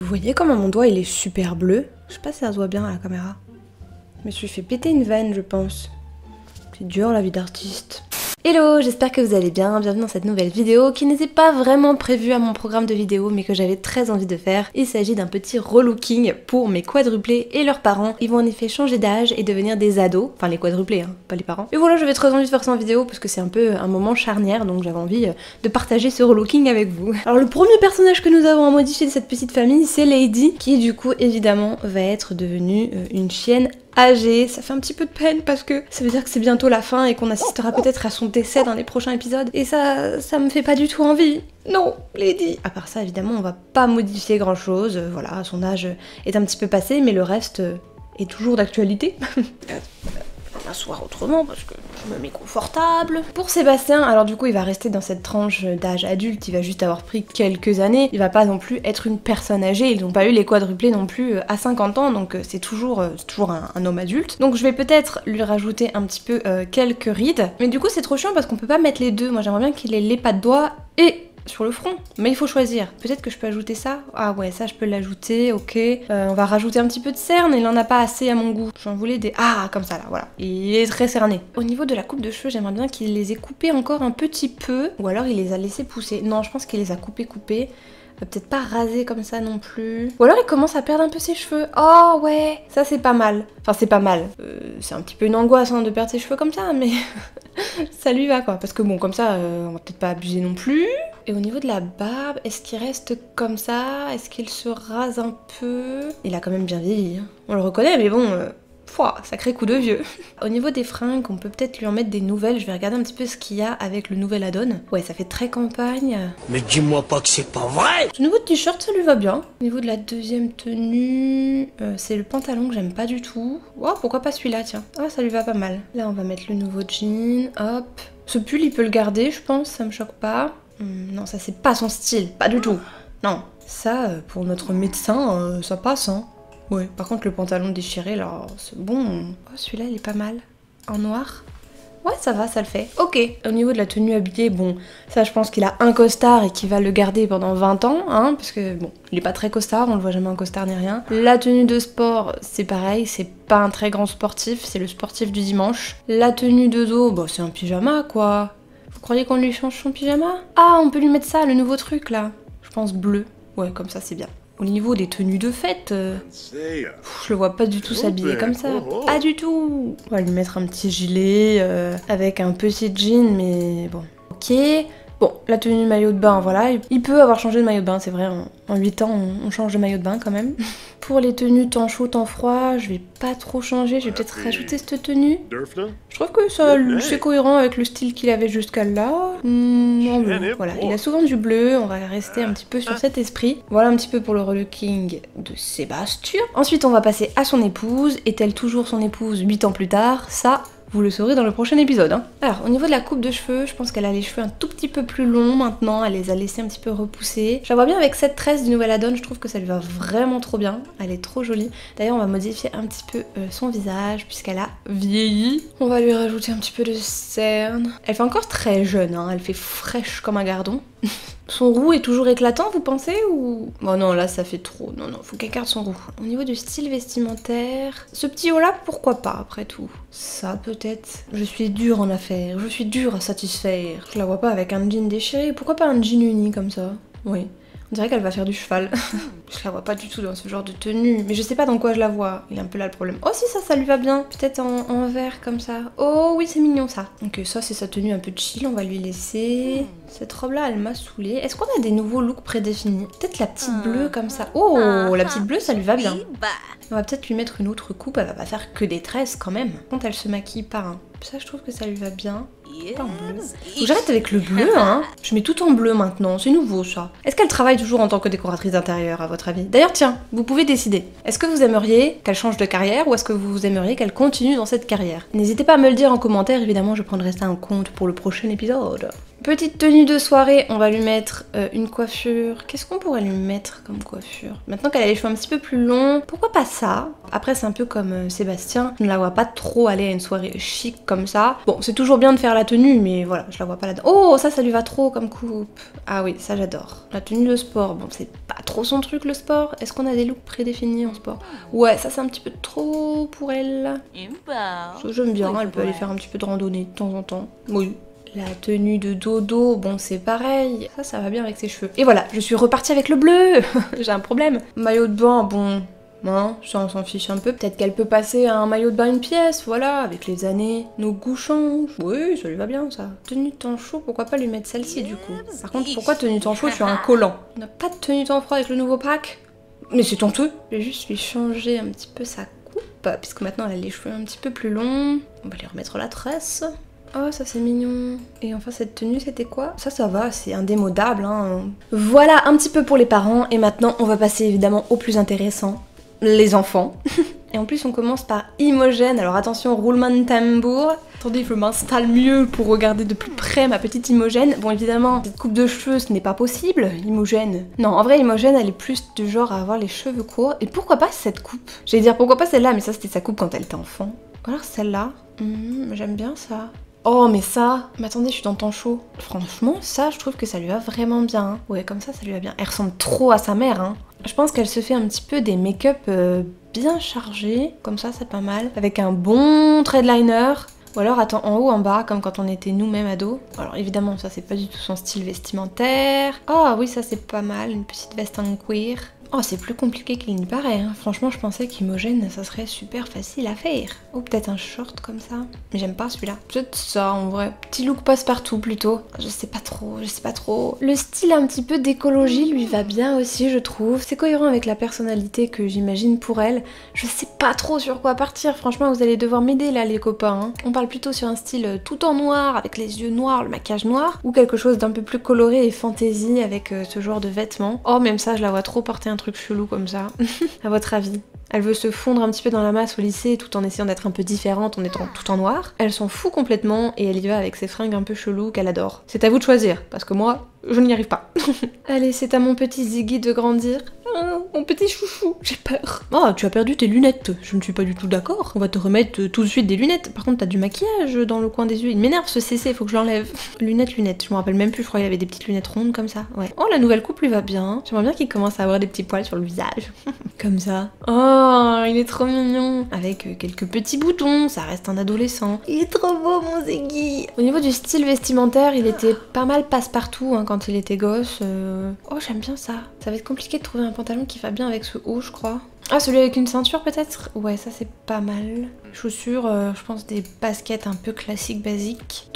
Vous voyez comment mon doigt il est super bleu? Je sais pas si ça se voit bien à la caméra. Je me suis fait péter une veine, je pense. C'est dur la vie d'artiste. Hello, j'espère que vous allez bien, bienvenue dans cette nouvelle vidéo qui n'était pas vraiment prévue à mon programme de vidéo mais que j'avais très envie de faire. Il s'agit d'un petit relooking pour mes quadruplés et leurs parents. Ils vont en effet changer d'âge et devenir des ados, enfin les quadruplés, hein, pas les parents. Et voilà, j'avais très envie de faire ça en vidéo parce que c'est un peu un moment charnière, donc j'avais envie de partager ce relooking avec vous. Alors le premier personnage que nous avons à modifier de cette petite famille, c'est Lady, qui du coup évidemment va être devenue une chienne âgée. Ça fait un petit peu de peine parce que ça veut dire que c'est bientôt la fin et qu'on assistera peut-être à son décès dans les prochains épisodes. Et ça me fait pas du tout envie. Non, Lady. À part ça, évidemment, on va pas modifier grand chose. Voilà, son âge est un petit peu passé, mais le reste est toujours d'actualité. M'asseoir autrement parce que je me mets confortable. Pour Sébastien, alors du coup il va rester dans cette tranche d'âge adulte, il va juste avoir pris quelques années, il va pas non plus être une personne âgée, ils n'ont pas eu les quadruplés non plus à 50 ans, donc c'est toujours un homme adulte. Donc je vais peut-être lui rajouter un petit peu quelques rides, mais du coup c'est trop chiant parce qu'on peut pas mettre les deux, moi j'aimerais bien qu'il ait les pas de doigts et sur le front, mais il faut choisir. Peut-être que je peux ajouter ça. Ah ouais, ça je peux l'ajouter, ok. On va rajouter un petit peu de cerne, il en a pas assez à mon goût. J'en voulais des... Ah, comme ça là, voilà. Il est très cerné. Au niveau de la coupe de cheveux, j'aimerais bien qu'il les ait coupés encore un petit peu, ou alors il les a laissés pousser. Non, je pense qu'il les a coupés. Peut-être pas rasé comme ça non plus. Ou alors il commence à perdre un peu ses cheveux. Oh ouais, ça c'est pas mal. Enfin c'est pas mal. C'est un petit peu une angoisse hein, de perdre ses cheveux comme ça, mais ça lui va quoi. Parce que bon, comme ça, on va peut-être pas abuser non plus. Et au niveau de la barbe, est-ce qu'il reste comme ça? Est-ce qu'il se rase un peu? Il a quand même bien vieilli. Hein. On le reconnaît, mais bon... Pouah, sacré coup de vieux. Au niveau des fringues, on peut peut-être lui en mettre des nouvelles. Je vais regarder un petit peu ce qu'il y a avec le nouvel add-on. Ouais, ça fait très campagne. Mais dis-moi pas que c'est pas vrai! Ce nouveau t-shirt, ça lui va bien. Au niveau de la deuxième tenue, c'est le pantalon que j'aime pas du tout. Oh, pourquoi pas celui-là, tiens. Ah, ça lui va pas mal. Là, on va mettre le nouveau jean. Hop. Ce pull, il peut le garder, je pense. Ça me choque pas. Non, ça, c'est pas son style. Pas du tout. Non. Ça, pour notre médecin, ça passe, hein. Ouais, par contre le pantalon déchiré là, c'est bon. Oh celui-là il est pas mal. En noir. Ouais ça va, ça le fait. Ok. Au niveau de la tenue habillée, bon, ça je pense qu'il a un costard et qu'il va le garder pendant 20 ans, hein, parce que bon, il est pas très costard, on le voit jamais en costard ni rien. La tenue de sport, c'est pareil, c'est pas un très grand sportif, c'est le sportif du dimanche. La tenue de dos, bah c'est un pyjama quoi. Vous croyez qu'on lui change son pyjama? Ah, on peut lui mettre ça, le nouveau truc là. Je pense bleu. Ouais, comme ça c'est bien. Au niveau des tenues de fête, je le vois pas du tout s'habiller comme ça. Pas du tout. On va lui mettre un petit gilet avec un petit jean, mais bon. Ok. Bon, la tenue de maillot de bain, voilà. Il peut avoir changé de maillot de bain, c'est vrai. En 8 ans, on change de maillot de bain quand même. Pour les tenues temps chaud, temps froid, je vais pas trop changer. Je vais peut-être rajouter cette tenue. Je trouve que ça c'est cohérent avec le style qu'il avait jusqu'à là. Non, bon, voilà, il a souvent du bleu. On va rester un petit peu sur cet esprit. Voilà un petit peu pour le relooking de Sébastien. Ensuite, on va passer à son épouse. Est-elle toujours son épouse 8 ans plus tard? Ça... Vous le saurez dans le prochain épisode. Hein. Alors, au niveau de la coupe de cheveux, je pense qu'elle a les cheveux un tout petit peu plus longs maintenant. Elle les a laissés un petit peu repousser. Je la vois bien avec cette tresse du nouvel add-on. Je trouve que ça lui va vraiment trop bien. Elle est trop jolie. D'ailleurs, on va modifier un petit peu son visage puisqu'elle a vieilli. On va lui rajouter un petit peu de cerne. Elle fait encore très jeune. Hein. Elle fait fraîche comme un gardon. Son roux est toujours éclatant, vous pensez, ou... Oh non, là, ça fait trop. Non, non, faut qu'elle garde son roux. Au niveau du style vestimentaire... Ce petit haut-là, pourquoi pas, après tout? Ça, peut-être. Je suis dure en affaires. Je suis dure à satisfaire. Je la vois pas avec un jean déchiré. Pourquoi pas un jean uni, comme ça? Oui. On dirait qu'elle va faire du cheval. Je la vois pas du tout dans ce genre de tenue. Mais je sais pas dans quoi je la vois. Il est un peu là le problème. Oh si, ça lui va bien. Peut-être en vert comme ça. Oh oui, c'est mignon ça. Ok, ça c'est sa tenue un peu chill. On va lui laisser. Cette robe là, elle m'a saoulée. Est-ce qu'on a des nouveaux looks prédéfinis? Peut-être la petite bleue comme ça. Oh, la petite bleue, ça lui va bien. On va peut-être lui mettre une autre coupe. Elle va pas faire que des tresses quand même. Quand elle se maquille par un. Ça, je trouve que ça lui va bien. Pas en bleu. Faut que j'arrête avec le bleu, hein. Je mets tout en bleu maintenant, c'est nouveau ça. Est-ce qu'elle travaille toujours en tant que décoratrice d'intérieur à votre avis? D'ailleurs tiens, vous pouvez décider. Est-ce que vous aimeriez qu'elle change de carrière ou est-ce que vous aimeriez qu'elle continue dans cette carrière? N'hésitez pas à me le dire en commentaire, évidemment je prendrai ça en compte pour le prochain épisode. Petite tenue de soirée, on va lui mettre une coiffure. Qu'est-ce qu'on pourrait lui mettre comme coiffure? Maintenant qu'elle a les cheveux un petit peu plus longs, pourquoi pas ça? Après c'est un peu comme Sébastien, je ne la vois pas trop aller à une soirée chic comme ça. Bon, c'est toujours bien de faire la tenue, mais voilà, je la vois pas là-dedans. Oh, ça lui va trop comme coupe. Ah oui, ça j'adore. La tenue de sport, bon c'est pas trop son truc le sport. Est-ce qu'on a des looks prédéfinis en sport? Ouais, ça c'est un petit peu trop pour elle. Ça j'aime bien, elle peut aller faire un petit peu de randonnée de temps en temps. Oui. La tenue de dodo, bon c'est pareil, ça va bien avec ses cheveux. Et voilà, je suis repartie avec le bleu. J'ai un problème. Maillot de bain, bon, hein, ça on s'en fiche un peu. Peut-être qu'elle peut passer à un maillot de bain une pièce, voilà, avec les années, nos goûts changent. Oui, ça lui va bien ça. Tenue de temps chaud, pourquoi pas lui mettre celle-ci du coup. Par contre, pourquoi tenue de temps chaud sur un collant? On n'a pas de tenue de temps froid avec le nouveau pack? Mais c'est honteux. Je vais juste lui changer un petit peu sa coupe, puisque maintenant elle a les cheveux un petit peu plus longs. On va lui remettre la tresse. Oh, ça c'est mignon. Et enfin, cette tenue, c'était quoi? Ça va, c'est indémodable, hein. Voilà un petit peu pour les parents. Et maintenant, on va passer évidemment au plus intéressant, les enfants. Et en plus, on commence par Imogen. Alors attention, roulement de tambour. Attendez, je m'installe mieux pour regarder de plus près ma petite Imogen. Bon, évidemment, cette coupe de cheveux, ce n'est pas possible, Imogen. Non, en vrai, Imogen, elle est plus du genre à avoir les cheveux courts. Et pourquoi pas cette coupe? J'allais dire pourquoi pas celle-là, mais ça, c'était sa coupe quand elle était enfant. Ou alors celle-là. J'aime bien ça. Oh mais ça, mais attendez, je suis dans le temps chaud. Franchement, ça, je trouve que ça lui va vraiment bien. Hein. Ouais, comme ça lui va bien. Elle ressemble trop à sa mère. Hein. Je pense qu'elle se fait un petit peu des make-up bien chargés. Comme ça, c'est pas mal. Avec un bon trait de liner. Ou alors, attends, en haut, en bas, comme quand on était nous-mêmes ados. Alors évidemment, ça, c'est pas du tout son style vestimentaire. Oh oui, ça, c'est pas mal. Une petite veste en cuir. Oh, c'est plus compliqué qu'il n'y paraît. Hein. Franchement, je pensais qu'Imogen, ça serait super facile à faire. Ou peut-être un short comme ça. Mais j'aime pas celui-là. Peut-être ça, en vrai. Petit look passe-partout, plutôt. Je sais pas trop. Le style un petit peu d'écologie lui va bien aussi, je trouve. C'est cohérent avec la personnalité que j'imagine pour elle. Je sais pas trop sur quoi partir. Franchement, vous allez devoir m'aider, là, les copains. Hein. On parle plutôt sur un style tout en noir, avec les yeux noirs, le maquillage noir. Ou quelque chose d'un peu plus coloré et fantasy avec ce genre de vêtements. Oh, même ça, je la vois trop porter un truc chelou comme ça. À votre avis? Elle veut se fondre un petit peu dans la masse au lycée tout en essayant d'être un peu différente en étant tout en noir. Elle s'en fout complètement et elle y va avec ses fringues un peu chelou qu'elle adore. C'est à vous de choisir, parce que moi, je n'y arrive pas. Allez, c'est à mon petit Ziggy de grandir. Oh, mon petit chouchou, j'ai peur. Oh, tu as perdu tes lunettes. Je ne suis pas du tout d'accord. On va te remettre tout de suite des lunettes. Par contre, t'as du maquillage dans le coin des yeux. Il m'énerve ce CC, faut que je l'enlève. Lunettes. Je me rappelle même plus, je crois qu'il avait des petites lunettes rondes comme ça. Ouais. Oh, la nouvelle coupe lui va bien. J'aimerais bien qu'il commence à avoir des petits poils sur le visage. Comme ça. Oh, il est trop mignon. Avec quelques petits boutons, ça reste un adolescent. Il est trop beau, mon Ziggy. Au niveau du style vestimentaire, il était pas mal passe-partout hein, quand il était gosse. Oh, j'aime bien ça. Ça va être compliqué de trouver un pantalon qui va bien avec ce haut, je crois. Ah, celui avec une ceinture peut-être? Ouais, ça c'est pas mal. Chaussures, je pense des baskets un peu classiques, basiques.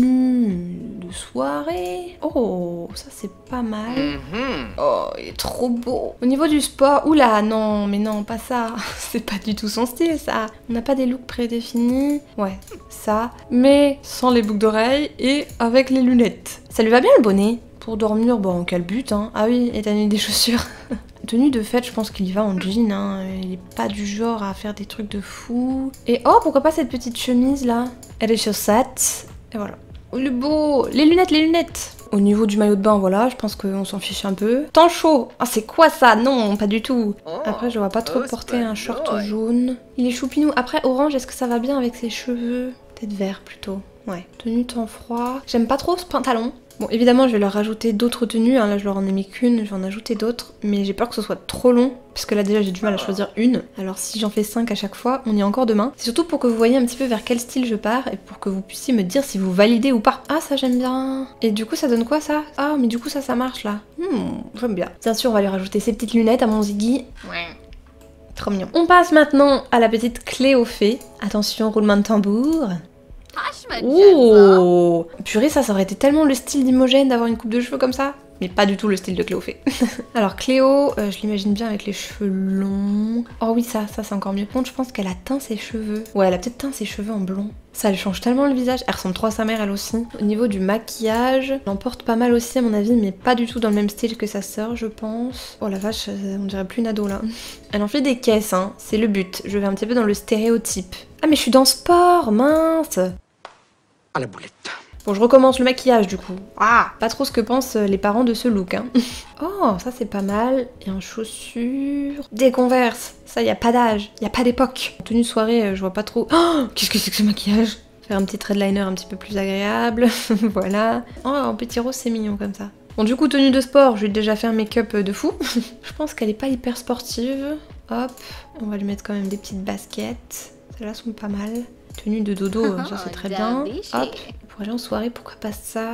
Tenue de soirée. Oh, ça c'est pas mal. Oh, il est trop beau. Au niveau du sport, oula, non, mais non, pas ça. C'est pas du tout son style, ça. On n'a pas des looks prédéfinis. Ouais, ça. Mais sans les boucles d'oreilles et avec les lunettes. Ça lui va bien le bonnet. Pour dormir, bon, quel but, hein. Ah oui, et t'as mis des chaussures. Tenue de fête, je pense qu'il y va en jean, hein. Il est pas du genre à faire des trucs de fou. Et oh, pourquoi pas cette petite chemise là? Elle est chaussette. Et voilà. Oh, le beau! Les lunettes! Au niveau du maillot de bain, voilà, je pense qu'on s'en fiche un peu. Temps chaud! Ah, c'est quoi ça? Non, pas du tout. Après, je vois pas trop porter un short jaune. Il est choupinou. Après, orange, est-ce que ça va bien avec ses cheveux? Peut-être vert plutôt. Ouais. Tenue temps froid. J'aime pas trop ce pantalon. Bon, évidemment, je vais leur rajouter d'autres tenues. Hein. Là, je leur en ai mis qu'une, je vais en ajouter d'autres. Mais j'ai peur que ce soit trop long, parce que là, déjà, j'ai du mal à choisir une. Alors, si j'en fais 5 à chaque fois, on y est encore demain. C'est surtout pour que vous voyez un petit peu vers quel style je pars et pour que vous puissiez me dire si vous validez ou pas. Ah, ça, j'aime bien. Et du coup, ça donne quoi, ça? Ah, mais du coup, ça marche, là. J'aime bien. Bien sûr, on va lui rajouter ses petites lunettes à mon Ziggy. Ouais. Trop mignon. On passe maintenant à la petite Cléophée. Attention, roulement de tambour. Oh, purée, ça aurait été tellement le style d'Imogen d'avoir une coupe de cheveux comme ça. Mais pas du tout le style de Cléophée. Alors Cléo, je l'imagine bien avec les cheveux longs. Oh oui, ça c'est encore mieux. Par contre, je pense qu'elle a teint ses cheveux. Ouais, elle a peut-être teint ses cheveux en blond. Ça lui change tellement le visage. Elle ressemble trop à sa mère, elle aussi. Au niveau du maquillage, elle en porte pas mal aussi à mon avis, mais pas du tout dans le même style que sa sœur, je pense. Oh la vache, on dirait plus une ado là. Elle en fait des caisses, hein. C'est le but. Je vais un petit peu dans le stéréotype. Ah mais je suis dans sport, mince. À la boulette. Bon, je recommence le maquillage du coup. Ah, pas trop ce que pensent les parents de ce look, hein. Oh, ça c'est pas mal. Et en chaussures... Des Converse. Ça, y a pas d'âge, y a pas d'époque. En tenue de soirée, je vois pas trop... Oh, qu'est-ce que c'est que ce maquillage? Faire un petit trait de liner un petit peu plus agréable. Voilà. Oh, en petit rose, c'est mignon comme ça. Bon, du coup, tenue de sport, je lui ai déjà fait un make-up de fou. Je pense qu'elle est pas hyper sportive. Hop, on va lui mettre quand même des petites baskets. Celles-là sont pas mal. Tenue de dodo, ça c'est très bien. Hop, pour aller en soirée, pourquoi pas ça?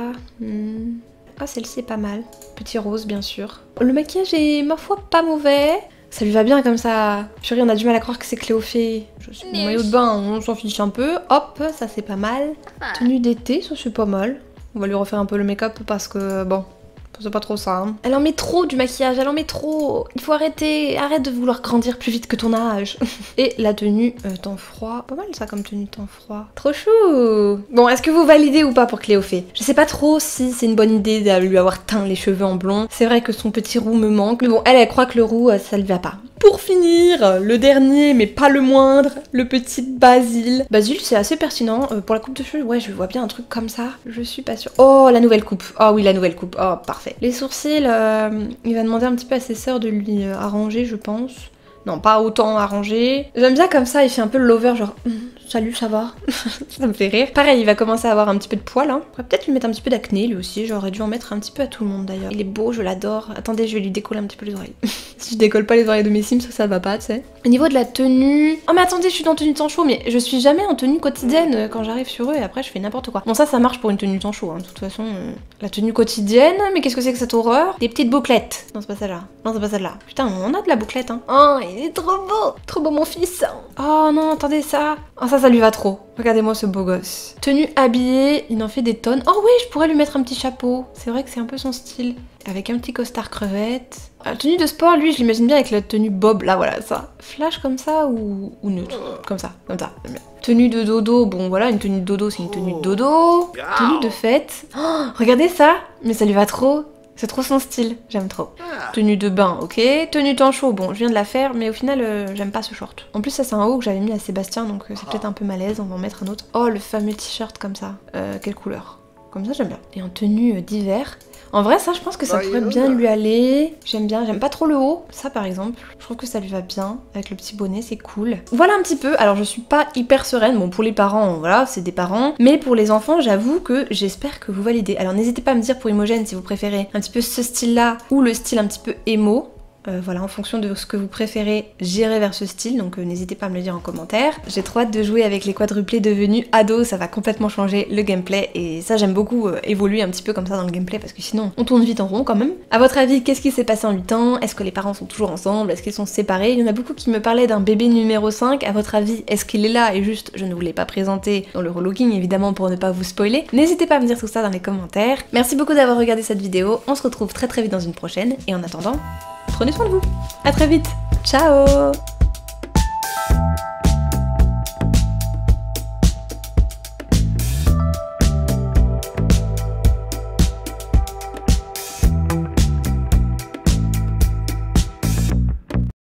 Ah, celle-ci est pas mal. Petit rose, bien sûr. Le maquillage est, ma foi, pas mauvais. Ça lui va bien comme ça. Chérie, on a du mal à croire que c'est Cléophée. Je suis mon maillot de bain, on s'en fiche un peu. Hop, ça c'est pas mal. Tenue d'été, ça c'est pas mal. On va lui refaire un peu le make-up parce que, bon... C'est pas trop ça. Hein. Elle en met trop du maquillage, elle en met trop. Il faut arrêter. Arrête de vouloir grandir plus vite que ton âge. Et la tenue temps froid. Pas mal ça comme tenue temps froid. Trop chou. Bon, est-ce que vous validez ou pas pour Cléophée? Je sais pas trop si c'est une bonne idée de lui avoir teint les cheveux en blond. C'est vrai que son petit roux me manque. Mais bon, elle croit que le roux, ça lui va pas. Pour finir, le dernier, mais pas le moindre, le petit Basile. Basile, c'est assez pertinent. Pour la coupe de cheveux, ouais, je vois bien un truc comme ça. Je suis pas sûre. Oh, la nouvelle coupe. Oh oui, la nouvelle coupe. Oh, parfait. Les sourcils, il va demander un petit peu à ses sœurs de lui arranger, je pense. Non, pas autant arrangé. J'aime bien comme ça, il fait un peu le lover, genre salut, ça va. Ça me fait rire. Pareil, il va commencer à avoir un petit peu de poils. Hein. On pourrait peut-être lui mettre un petit peu d'acné, lui aussi. J'aurais dû en mettre un petit peu à tout le monde d'ailleurs. Il est beau, je l'adore. Attendez, je vais lui décoller un petit peu les oreilles. Si je décolle pas les oreilles de mes Sims, ça va pas, tu sais. Au niveau de la tenue... Oh mais attendez, je suis en tenue temps chaud, mais je suis jamais en tenue quotidienne quand j'arrive sur eux et après je fais n'importe quoi. Bon, ça marche pour une tenue temps chaud, hein. De toute façon. La tenue quotidienne, mais qu'est-ce que c'est que cette horreur? Des petites bouclettes. Non, c'est pas celle-là. Non, c'est pas celle-là. Putain, on a de la bouclette, hein. Oh, il est trop beau. Trop beau mon fils. Oh non, attendez ça. Oh ça lui va trop. Regardez-moi ce beau gosse. Tenue habillée, il en fait des tonnes. Oh oui, je pourrais lui mettre un petit chapeau. C'est vrai que c'est un peu son style. Avec un petit costard crevette. Tenue de sport, lui, je l'imagine bien avec la tenue bob, là, voilà, ça. Flash comme ça ou neutre? Comme ça, j'aime bien. Tenue de dodo, bon voilà, une tenue de dodo, c'est une tenue de dodo. Tenue de fête. Oh, regardez ça. Mais ça lui va trop. C'est trop son style, j'aime trop. Tenue de bain, ok. Tenue temps chaud, bon, je viens de la faire, mais au final, j'aime pas ce short. En plus, ça, c'est un haut que j'avais mis à Sébastien, donc c'est peut-être un peu malaise, on va en mettre un autre. Oh, le fameux t-shirt comme ça. Quelle couleur? Comme ça, j'aime bien. Et en tenue d'hiver. En vrai, ça, je pense que ça pourrait bien lui aller. J'aime bien, j'aime pas trop le haut. Ça, par exemple, je trouve que ça lui va bien. Avec le petit bonnet, c'est cool. Voilà un petit peu. Alors, je suis pas hyper sereine. Bon, pour les parents, voilà, c'est des parents. Mais pour les enfants, j'avoue que j'espère que vous validez. Alors, n'hésitez pas à me dire pour Imogen si vous préférez un petit peu ce style-là ou le style un petit peu émo. Voilà, en fonction de ce que vous préférez, j'irai vers ce style, donc n'hésitez pas à me le dire en commentaire. J'ai trop hâte de jouer avec les quadruplés devenus ados, ça va complètement changer le gameplay, et ça j'aime beaucoup évoluer un petit peu comme ça dans le gameplay, parce que sinon on tourne vite en rond quand même. A votre avis, qu'est-ce qui s'est passé en 8 ans? Est-ce que les parents sont toujours ensemble? Est-ce qu'ils sont séparés? Il y en a beaucoup qui me parlaient d'un bébé numéro 5, à votre avis, est-ce qu'il est là? Et juste, je ne vous l'ai pas présenté dans le relooking, évidemment, pour ne pas vous spoiler. N'hésitez pas à me dire tout ça dans les commentaires. Merci beaucoup d'avoir regardé cette vidéo, on se retrouve très vite dans une prochaine, et en attendant... Prenez soin de vous. À très vite. Ciao.